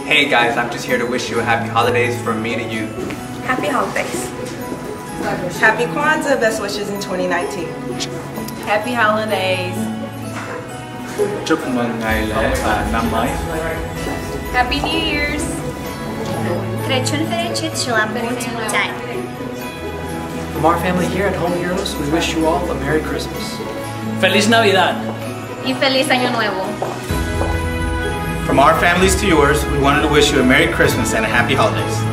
Hey guys, I'm just here to wish you a happy holidays from me to you. Happy holidays. Happy Kwanzaa, best wishes in 2019. Happy holidays. Chúc mừng ngày lễ và năm mới. Happy New Year's. Crăciun fericit și la mulți ani. From our family here at Home Heroes, we wish you all a Merry Christmas. Feliz Navidad. Y feliz año nuevo. From our families to yours, we wanted to wish you a Merry Christmas and a Happy Holidays.